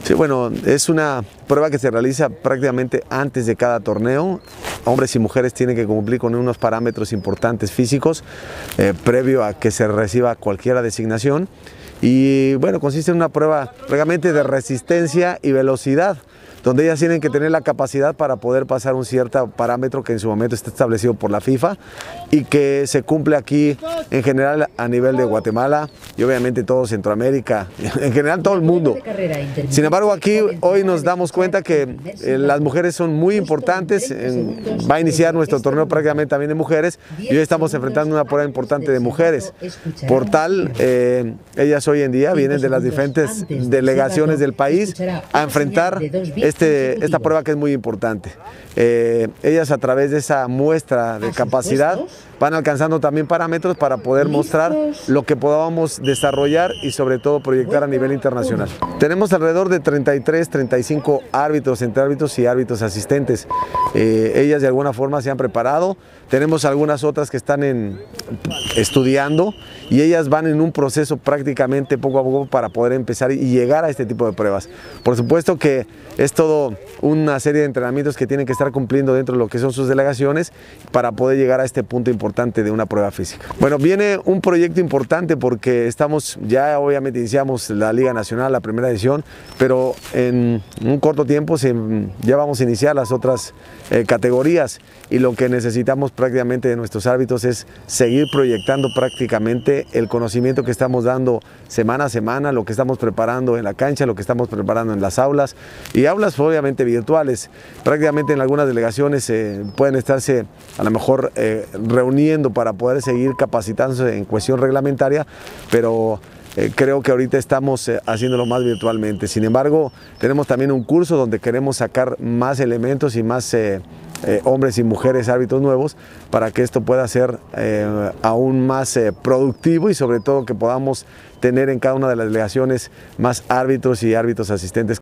Sí, bueno, es una prueba que se realiza prácticamente antes de cada torneo. Hombres y mujeres tienen que cumplir con unos parámetros importantes físicos previo a que se reciba cualquier designación. Y bueno, consiste en una prueba prácticamente de resistencia y velocidad, donde ellas tienen que tener la capacidad para poder pasar un cierto parámetro que en su momento está establecido por la FIFA y que se cumple aquí en general a nivel de Guatemala y obviamente todo Centroamérica, en general todo el mundo. Sin embargo, aquí hoy nos damos cuenta que las mujeres son muy importantes. Va a iniciar nuestro torneo prácticamente también de mujeres y hoy estamos enfrentando una prueba importante de mujeres. Por tal, ellas hoy en día vienen de las diferentes delegaciones del país a enfrentar esta prueba que es muy importante. Ellas a través de esa muestra de capacidad van alcanzando también parámetros para poder mostrar lo que podamos desarrollar y sobre todo proyectar a nivel internacional. Tenemos alrededor de 33, 35 árbitros, entre árbitros y árbitros asistentes. Ellas de alguna forma se han preparado. Tenemos algunas otras que están estudiando y ellas van en un proceso prácticamente poco a poco para poder empezar y llegar a este tipo de pruebas. Por supuesto que es todo una serie de entrenamientos que tienen que estar cumpliendo dentro de lo que son sus delegaciones para poder llegar a este punto importante de una prueba física. Bueno, viene un proyecto importante porque ya obviamente iniciamos la Liga Nacional, la primera edición, pero en un corto tiempo ya vamos a iniciar las otras categorías y lo que necesitamos prácticamente de nuestros árbitros es seguir proyectando prácticamente el conocimiento que estamos dando semana a semana, lo que estamos preparando en la cancha, lo que estamos preparando en las aulas y aulas obviamente virtuales. Prácticamente en algunas delegaciones pueden estarse a lo mejor reuniendo para poder seguir capacitándose en cuestión reglamentaria, pero creo que ahorita estamos haciéndolo más virtualmente. Sin embargo, tenemos también un curso donde queremos sacar más elementos y más hombres y mujeres árbitros nuevos para que esto pueda ser aún más productivo y sobre todo que podamos tener en cada una de las delegaciones más árbitros y árbitros asistentes.